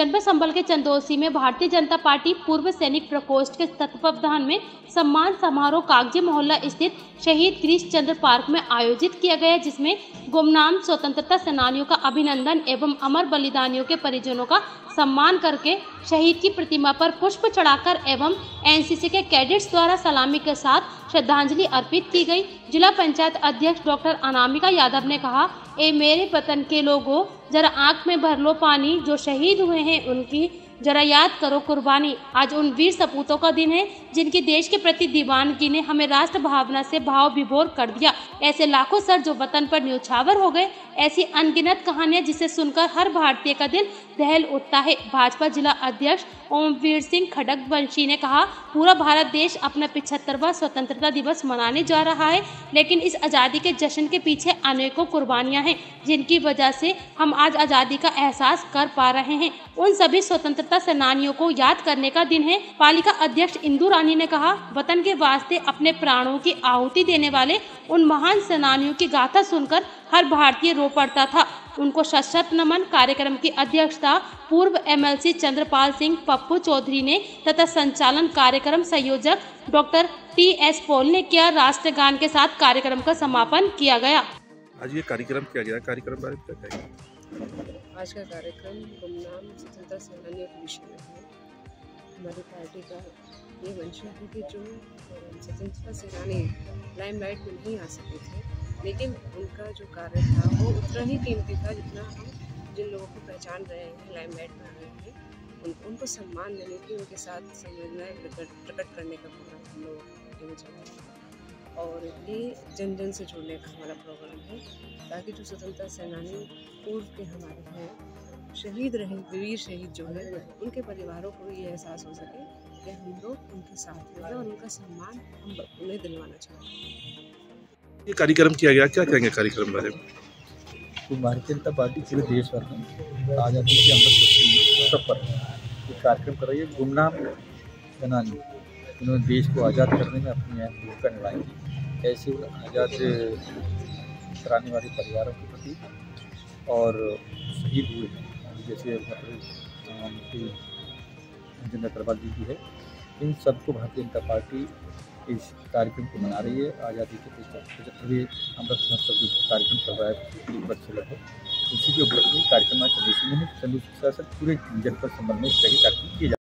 जनपद संभल के चंदौसी में भारतीय जनता पार्टी पूर्व सैनिक प्रकोष्ठ के तत्वावधान में सम्मान समारोह कागजी मोहल्ला स्थित शहीद गिरीश चंद्र पार्क में आयोजित किया गया, जिसमें गुमनाम स्वतंत्रता सेनानियों का अभिनंदन एवं अमर बलिदानियों के परिजनों का सम्मान करके शहीद की प्रतिमा पर पुष्प चढ़ाकर एवं एनसीसी के कैडेट्स द्वारा सलामी के साथ श्रद्धांजलि अर्पित की गई। जिला पंचायत अध्यक्ष डॉक्टर अनामिका यादव ने कहा, ए मेरे वतन के लोगों, जरा आंख में भर लो पानी, जो शहीद हुए हैं उनकी जरा याद करो कुर्बानी। आज उन वीर सपूतों का दिन है जिनकी देश के प्रति दीवानगी ने हमें राष्ट्र भावना से भाव विभोर कर दिया। ऐसे लाखों सर जो वतन पर न्यौछावर हो गए, ऐसी अनगिनत कहानियां जिसे सुनकर हर भारतीय का दिल दहल उठता है। भाजपा जिला अध्यक्ष ओमवीर सिंह खड़गवंशी ने कहा, पूरा भारत देश अपना 75वां स्वतंत्रता दिवस मनाने जा रहा है, लेकिन इस आज़ादी के जश्न के पीछे अनेकों कुर्बानियां हैं जिनकी वजह से हम आज आज़ादी का एहसास कर पा रहे हैं। उन सभी स्वतंत्रता सेनानियों को याद करने का दिन है। पालिका अध्यक्ष इंदु रानी ने कहा, वतन के वास्ते अपने प्राणों की आहुति देने वाले उन महान सेनानियों की गाथा सुनकर हर भारतीय रो पड़ता था। उनको शत नमन। कार्यक्रम की अध्यक्षता पूर्व एमएलसी चंद्रपाल सिंह पप्पू चौधरी ने तथा संचालन कार्यक्रम संयोजक डॉक्टर टीएस पॉल ने किया। राष्ट्रगान के साथ कार्यक्रम का समापन किया गया। आज ये कार्यक्रम किया गया, कार्यक्रम बारे में क्या कहेंगे? आज का कार्यक्रम गुमनाम स्वतंत्रता सेनानियों के विषय में है। हमारी पार्टी का ये मंशा है कि जो स्वतंत्रता सेनानी लाइमलाइट में नहीं आ सके थे, लेकिन उनका जो कार्य था वो उतना ही कीमती था जितना हम जिन लोगों को पहचान रहे हैं, लाइमलाइट में आ रहे हैं, उनको सम्मान देने की, उनके साथ संवेदनाएं प्रकट करने का प्रोग्राम हम लोग देना चाहते हैं। और ये जन जन से जुड़ने का हमारा प्रोग्राम है, ताकि जो स्वतंत्रता सेनानी पूर्व के हमारे हैं, शहीद रहे, वीर शहीद जो है, उनके परिवारों को ये एहसास हो सके कि हम लोग उनके साथ हैं और उनका सम्मान हम उन्हें दिलवाना चाहते हैं। ये कार्यक्रम किया गया, क्या कहेंगे कार्यक्रम बारे में? तो भारतीय जनता पार्टी पूरे देश भर में आज़ादी के अमृत महोत्सव पर ये कार्यक्रम कर रही है। गुमनाम सेनानी उन्होंने देश को आज़ाद करने में अपनी अहम भूमिका निभाई थी, ऐसे आज़ाद कराने वाले परिवारों के प्रति और शहीद हुए हैं, जैसे जिन अग्रवाल जी की है, इन सबको भारतीय जनता पार्टी इस कार्यक्रम को मना रही है। आज़ादी के 75वें अमृत महोत्सव जो कार्यक्रम चल रहा है 1 वर्ष से लगभग, उसी के उपलक्ष्य में कार्यक्रम आज चंदौसी में है। चंदौसी शासन पूरे जनपद संबंध में इस तरह के कार्यक्रम किए